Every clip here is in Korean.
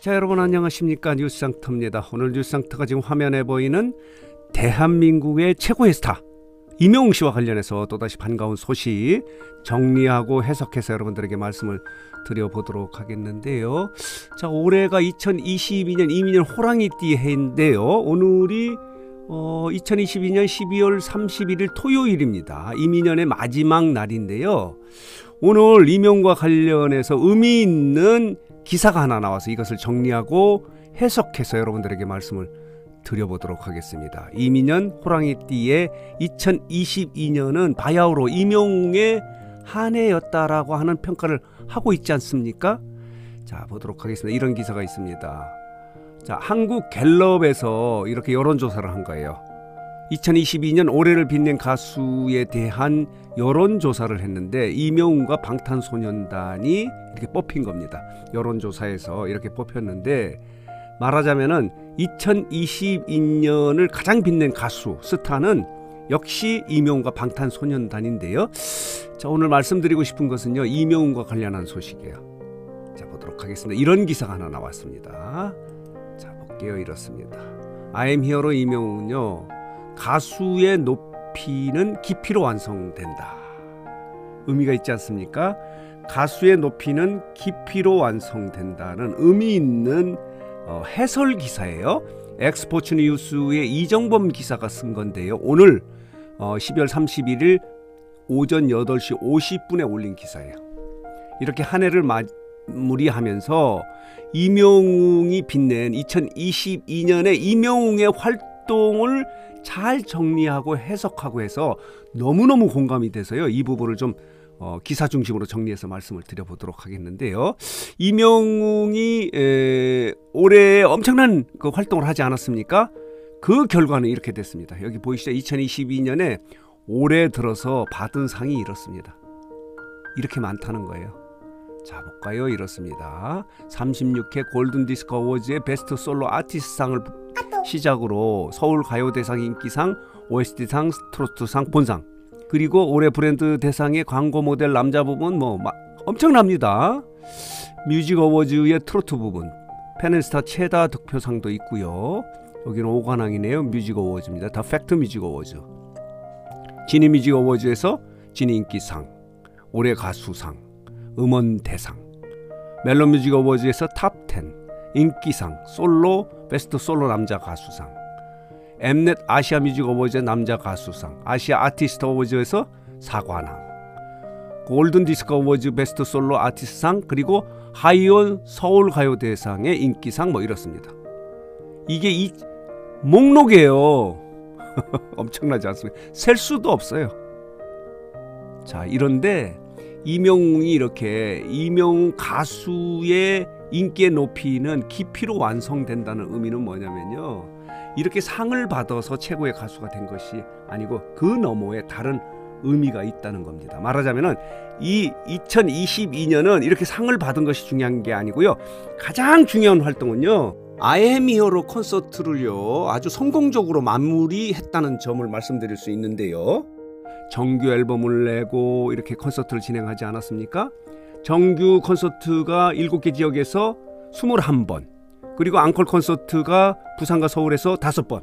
자, 여러분 안녕하십니까? 뉴스상터입니다. 오늘 뉴스상터가 지금 화면에 보이는 대한민국의 최고의 스타 임영웅 씨와 관련해서 또다시 반가운 소식 정리하고 해석해서 여러분들에게 말씀을 드려보도록 하겠는데요. 자, 올해가 2022년 이민년 호랑이띠 해인데요. 오늘이 2022년 12월 31일 토요일입니다. 이민년의 마지막 날인데요. 오늘 임영웅과 관련해서 의미 있는 기사가 하나 나와서 이것을 정리하고 해석해서 여러분들에게 말씀을 드려보도록 하겠습니다. 이민년 호랑이띠의 2022년은 바야흐로 임영웅의 한 해였다라고 하는 평가를 하고 있지 않습니까? 자, 보도록 하겠습니다. 이런 기사가 있습니다. 자, 한국 갤럽에서 이렇게 여론조사를 한 거예요. 2022년 올해를 빛낸 가수에 대한 여론조사를 했는데 임영웅과 방탄소년단이 이렇게 뽑힌 겁니다. 여론조사에서 이렇게 뽑혔는데 말하자면은 2022년을 가장 빛낸 가수 스타는 역시 임영웅과 방탄소년단인데요. 자, 오늘 말씀드리고 싶은 것은요, 임영웅과 관련한 소식이에요. 자, 보도록 하겠습니다. 이런 기사가 하나 나왔습니다. 자, 볼게요. 이렇습니다. I am here로 임영웅은요, 가수의 높이는 깊이로 완성된다. 의미가 있지 않습니까? 가수의 높이는 깊이로 완성된다는 의미 있는 해설 기사예요. 엑스포츠 뉴스의 이정범 기사가 쓴 건데요. 오늘 12월 31일 오전 8시 50분에 올린 기사예요. 이렇게 한 해를 마무리하면서 임영웅이 빛낸 2022년의 임영웅의 활동을 잘 정리하고 해석하고 해서 너무너무 공감이 돼서요. 이 부분을 좀 기사 중심으로 정리해서 말씀을 드려보도록 하겠는데요. 임영웅이 올해 엄청난 그 활동을 하지 않았습니까? 그 결과는 이렇게 됐습니다. 여기 보이시죠? 2022년에 올해 들어서 받은 상이 이렇습니다. 이렇게 많다는 거예요. 자, 볼까요? 이렇습니다. 36회 골든디스크 어워즈의 베스트 솔로 아티스트상을 시작으로 서울가요대상 인기상, OST상, 트로트상, 본상, 그리고 올해 브랜드 대상의 광고 모델 남자 부분 엄청납니다. 뮤직 어워즈의 트로트 부분, 페널스타 최다 득표상도 있고요. 여기는 5관왕이네요. 뮤직 어워즈입니다. 더 팩트 뮤직 어워즈, 지니 뮤직 어워즈에서 지니 인기상, 올해 가수상, 음원 대상, 멜론 뮤직 어워즈에서 탑 10, 인기상, 솔로, 베스트 솔로 남자 가수상, 엠넷 아시아 뮤직 어워즈의 남자 가수상, 아시아 아티스트 어워즈에서 4관왕, 골든 디스크 어워즈 베스트 솔로 아티스트상, 그리고 하이온 서울 가요대상의 인기상 이렇습니다. 이게 이 목록이에요. 엄청나지 않습니까? 셀 수도 없어요. 자, 이런데 임영웅이 이렇게 임영웅 가수의 인기의 높이는 깊이로 완성된다는 의미는 뭐냐면요, 이렇게 상을 받아서 최고의 가수가 된 것이 아니고 그 너머에 다른 의미가 있다는 겁니다. 말하자면은 이 2022년은 이렇게 상을 받은 것이 중요한 게 아니고요, 가장 중요한 활동은요, I am here로 콘서트를요 아주 성공적으로 마무리했다는 점을 말씀드릴 수 있는데요. 정규 앨범을 내고 이렇게 콘서트를 진행하지 않았습니까? 정규 콘서트가 7개 지역에서 21번, 그리고 앙콜 콘서트가 부산과 서울에서 5번,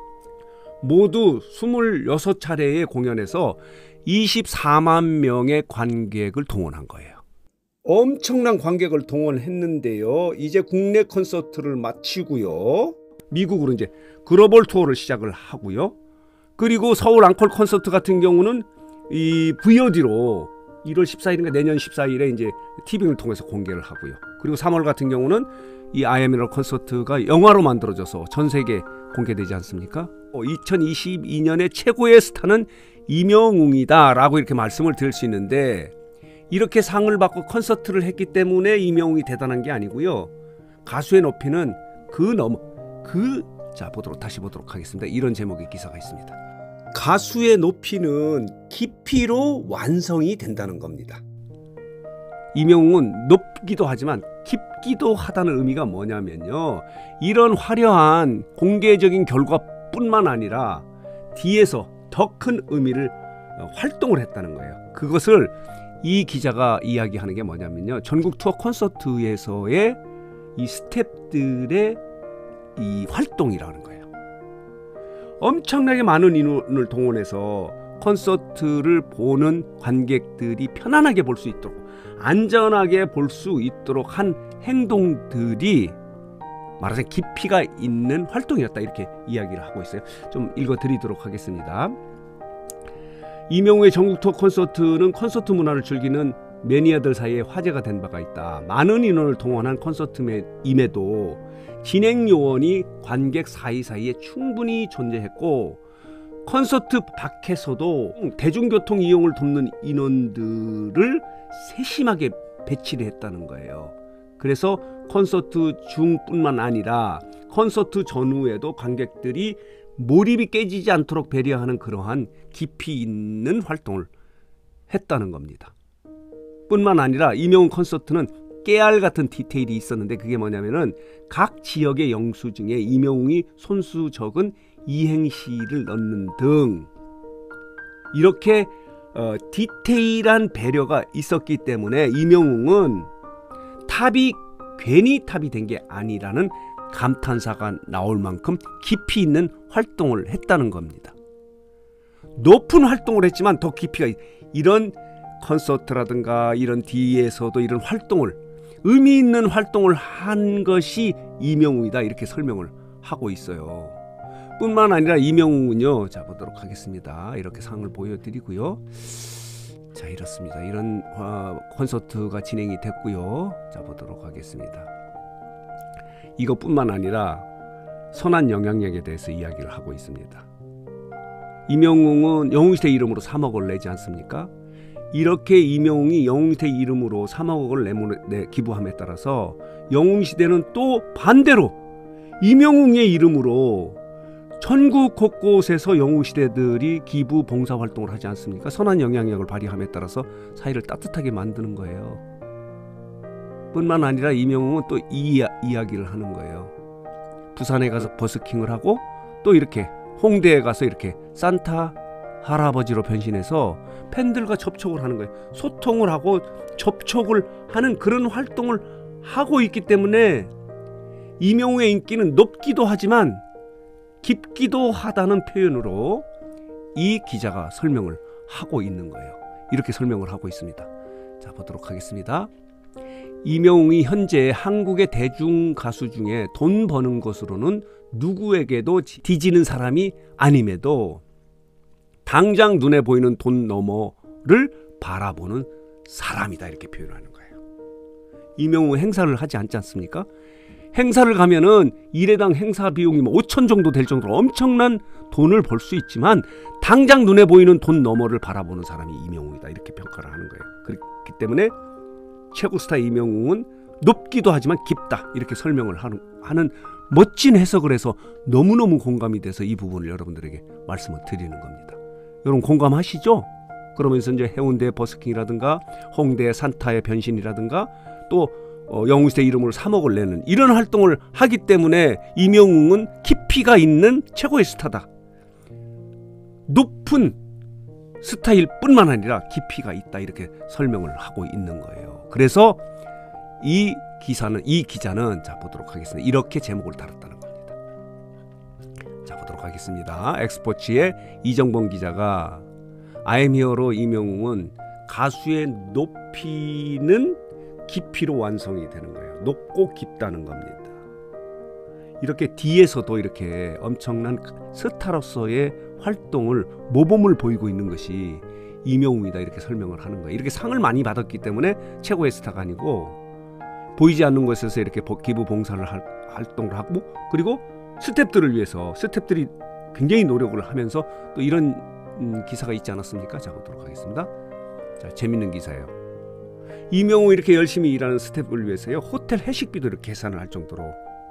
모두 26차례의 공연에서 24만 명의 관객을 동원한 거예요. 엄청난 관객을 동원했는데요. 이제 국내 콘서트를 마치고요, 미국으로 이제 글로벌 투어를 시작을 하고요. 그리고 서울 앙콜 콘서트 같은 경우는 이 VOD로 1월 14일인가 내년 14일에 이제 TV를 통해서 공개를 하고요. 그리고 3월 같은 경우는 이 IML 콘서트가 영화로 만들어져서 전 세계에 공개되지 않습니까? 2022년의 최고의 스타는 임영웅이다 라고 이렇게 말씀을 드릴 수 있는데, 이렇게 상을 받고 콘서트를 했기 때문에 임영웅이 대단한 게 아니고요, 가수의 높이는 자, 다시 보도록 하겠습니다. 이런 제목의 기사가 있습니다. 가수의 높이는 깊이로 완성이 된다는 겁니다. 임영웅은 높기도 하지만 깊기도 하다는 의미가 뭐냐면요, 이런 화려한 공개적인 결과뿐만 아니라 뒤에서 더 큰 의미를 활동을 했다는 거예요. 그것을 이 기자가 이야기하는 게 뭐냐면요, 전국 투어 콘서트에서의 이 스태프들의 이 활동이라는 거예요. 엄청나게 많은 인원을 동원해서 콘서트를 보는 관객들이 편안하게 볼 수 있도록, 안전하게 볼 수 있도록 한 행동들이 말하자면 깊이가 있는 활동이었다, 이렇게 이야기를 하고 있어요. 좀 읽어드리도록 하겠습니다. 이명웅의 전국 투어 콘서트는 콘서트 문화를 즐기는 매니아들 사이에 화제가 된 바가 있다. 많은 인원을 동원한 콘서트임에도 진행 요원이 관객 사이사이에 충분히 존재했고, 콘서트 밖에서도 대중교통 이용을 돕는 인원들을 세심하게 배치를 했다는 거예요. 그래서 콘서트 중뿐만 아니라 콘서트 전후에도 관객들이 몰입이 깨지지 않도록 배려하는 그러한 깊이 있는 활동을 했다는 겁니다. 뿐만 아니라 이명웅 콘서트는 깨알 같은 디테일이 있었는데, 그게 뭐냐면은 각 지역의 영수증에 이명웅이 손수 적은 이행시를 넣는 등 이렇게 디테일한 배려가 있었기 때문에 이명웅은 탑이 괜히 탑이 된 게 아니라는 감탄사가 나올 만큼 깊이 있는 활동을 했다는 겁니다. 높은 활동을 했지만 더 깊이가 이런 콘서트라든가 이런 뒤에서도 이런 활동을, 의미 있는 활동을 한 것이 이명웅이다, 이렇게 설명을 하고 있어요. 뿐만 아니라 이명웅은요, 자 보도록 하겠습니다. 이렇게 상을 보여드리고요. 자, 이렇습니다. 이런 콘서트가 진행이 됐고요. 자 보도록 하겠습니다. 이것뿐만 아니라 선한 영향력에 대해서 이야기를 하고 있습니다. 이명웅은 영웅시대 이름으로 3억을 내지 않습니까? 이렇게 이명웅이 영웅시대 이름으로 3억을 기부함에 따라서 영웅시대는 또 반대로 이명웅의 이름으로 전국 곳곳에서 영웅시대들이 기부 봉사활동을 하지 않습니까? 선한 영향력을 발휘함에 따라서 사회를 따뜻하게 만드는 거예요. 뿐만 아니라 이명웅은 또 이 이야기를 하는 거예요. 부산에 가서 버스킹을 하고 또 이렇게 홍대에 가서 이렇게 산타 할아버지로 변신해서 팬들과 접촉을 하는 거예요. 소통을 하고 접촉을 하는 그런 활동을 하고 있기 때문에 이명웅의 인기는 높기도 하지만 깊기도 하다는 표현으로 이 기자가 설명을 하고 있는 거예요. 이렇게 설명을 하고 있습니다. 자 보도록 하겠습니다. 이명웅이 현재 한국의 대중 가수 중에 돈 버는 것으로는 누구에게도 뒤지는 사람이 아님에도 당장 눈에 보이는 돈 너머를 바라보는 사람이다, 이렇게 표현하는 거예요. 이명웅 행사를 하지 않지 않습니까? 행사를 가면은 일회당 행사 비용이 5천 정도 될 정도로 엄청난 돈을 벌 수 있지만 당장 눈에 보이는 돈 너머를 바라보는 사람이 이명웅이다, 이렇게 평가를 하는 거예요. 그렇기 때문에 최고 스타 이명웅은 높기도 하지만 깊다, 이렇게 설명을 하는 멋진 해석을 해서 너무너무 공감이 돼서 이 부분을 여러분들에게 말씀을 드리는 겁니다. 여러분 공감하시죠? 그러면서 이제 해운대 버스킹이라든가 홍대 산타의 변신이라든가 또 영웅시대 이름으로 3억을 내는 이런 활동을 하기 때문에 이명웅은 깊이가 있는 최고의 스타다. 높은 스타일 뿐만 아니라 깊이가 있다, 이렇게 설명을 하고 있는 거예요. 그래서 이 기자는 자 보도록 하겠습니다. 이렇게 제목을 달았다는 겁니다. 자 보도록 하겠습니다. 엑스포츠의 이정범 기자가 아이엠 히어로 이명웅은 가수의 높이는 깊이로 완성이 되는 거예요. 높고 깊다는 겁니다. 이렇게 뒤에서도 이렇게 엄청난 스타로서의 활동을 모범을 보이고 있는 것이 이명웅이다, 이렇게 설명을 하는 거예요. 이렇게 상을 많이 받았기 때문에 최고의 스타가 아니고 보이지 않는 곳에서 이렇게 기부 봉사를 활동을 하고, 그리고 스태프들을 위해서 스태프들이 굉장히 노력을 하면서 또 이런 기사가 있지 않았습니까? 자 보도록 하겠습니다. 자, 재밌는 기사예요. 이명웅이 이렇게 열심히 일하는 스태프를 위해서요, 호텔 회식비도 이렇게 계산을 할 정도로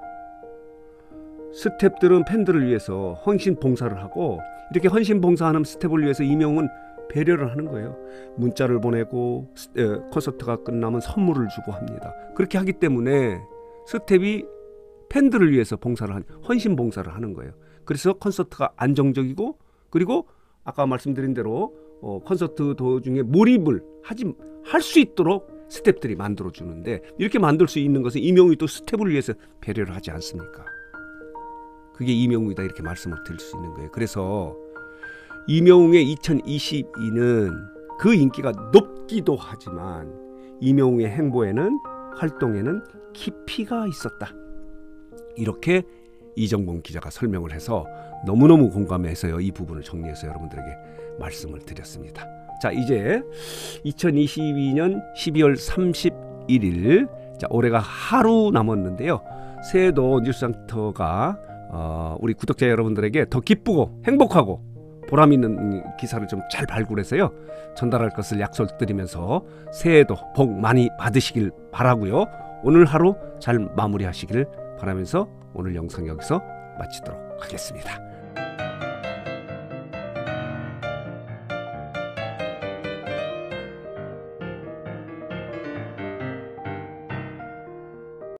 스태프들은 팬들을 위해서 헌신 봉사를 하고, 이렇게 헌신 봉사하는 스태프를 위해서 이명웅은 배려를 하는 거예요. 문자를 보내고 콘서트가 끝나면 선물을 주고 합니다. 그렇게 하기 때문에 스태프이 팬들을 위해서 헌신 봉사를 하는 거예요. 그래서 콘서트가 안정적이고, 그리고 아까 말씀드린 대로 콘서트 도중에 몰입을 할 수 있도록 스텝들이 만들어주는데 이렇게 만들 수 있는 것은 이명웅이 또 스텝을 위해서 배려를 하지 않습니까? 그게 이명웅이다 이렇게 말씀을 드릴 수 있는 거예요. 그래서 이명웅의 2022는 그 인기가 높기도 하지만 이명웅의 행보에는 활동에는 깊이가 있었다. 이렇게 이정범 기자가 설명을 해서 너무너무 공감해서요. 이 부분을 정리해서 여러분들에게 말씀을 드렸습니다. 자, 이제 2022년 12월 31일 자, 올해가 하루 남았는데요. 새해도 뉴스센터가 우리 구독자 여러분들에게 더 기쁘고 행복하고 보람 있는 기사를 좀 잘 발굴해서요. 전달할 것을 약속드리면서 새해도 복 많이 받으시길 바라고요. 오늘 하루 잘 마무리하시길 바라면서 오늘 영상 여기서 마치도록 하겠습니다.